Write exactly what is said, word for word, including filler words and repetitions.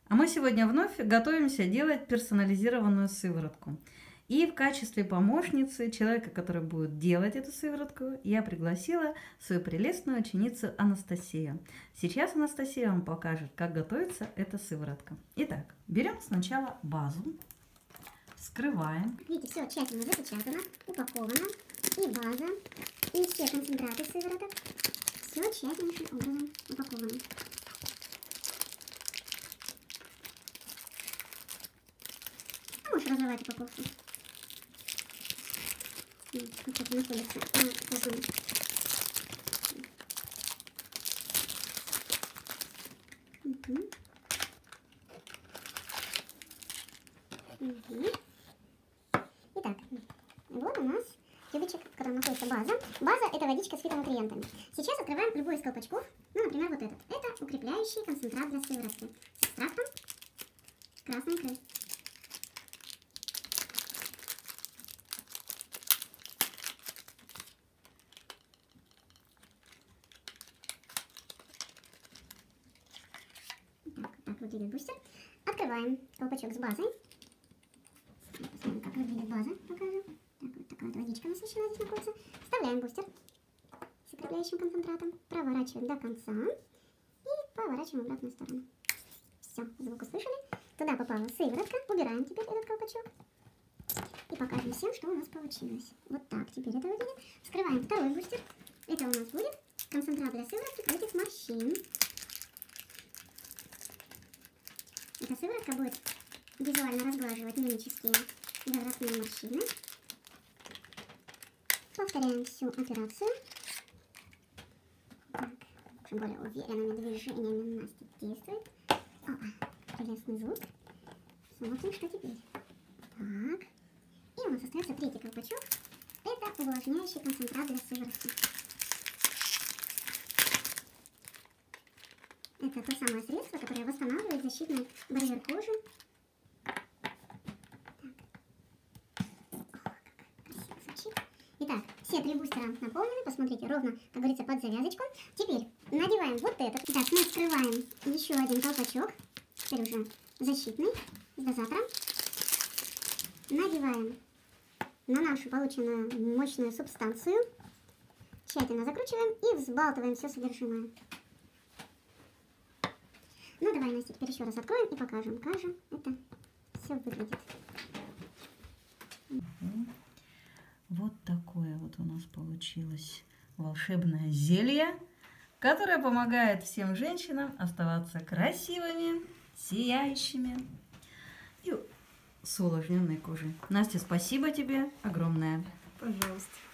А мы сегодня вновь готовимся делать персонализированную сыворотку. И в качестве помощницы человека, который будет делать эту сыворотку, я пригласила свою прелестную ученицу Анастасию. Сейчас Анастасия вам покажет, как готовится эта сыворотка. Итак, берем сначала базу, вскрываем. Видите, все тщательно запечатано, упаковано. И база, и все концентраты сывороток. Все тщательнейшим образом упаковано. А можешь разорвать упаковку. Вот это находится. А, вот он. Угу. Угу. Итак, вот у нас тюбичек, в котором находится база. База – это водичка с фитонутриентами. Сейчас открываем любой из колпачков. Ну, например, вот этот. Это укрепляющий концентрат для сыворотки с экстрактом красной икры. Так, так выглядит бустер. Открываем колпачок с базой. Посмотрим, как выглядит база. Покажем. Так, вот такая вот водичка насыщенная здесь находится. Вставляем бустер с укрепляющим концентратом. Проворачиваем до конца. И поворачиваем в обратную сторону. Все, звук услышали. Туда попала сыворотка. Убираем теперь этот колпачок. И покажем всем, что у нас получилось. Вот так теперь это выглядит. Вскрываем второй бустер. Это у нас будет концентрат для сыворотки против морщин. Эта сыворотка будет визуально разглаживать мимические возрастные морщины. Повторяем всю операцию. Так, более уверенными движениями Настя действует. Опа, прелестный звук. Смотрим, что теперь. Так. И у нас остается третий колпачок. Это увлажняющий концентрат для сыворотки. Это то самое средство, которое восстанавливает защитный барьер кожи. Итак, все три бустера наполнены. Посмотрите, ровно, как говорится, под завязочку. Теперь надеваем вот этот. Так, мы открываем еще один колпачок. Теперь уже защитный, с дозатором. Надеваем на нашу полученную мощную субстанцию. Тщательно закручиваем и взбалтываем все содержимое. Ну, давай, Настя, теперь еще раз откроем и покажем, как же это все выглядит. Вот такое вот у нас получилось волшебное зелье, которое помогает всем женщинам оставаться красивыми, сияющими и с увлажненной кожей. Настя, спасибо тебе огромное. Пожалуйста.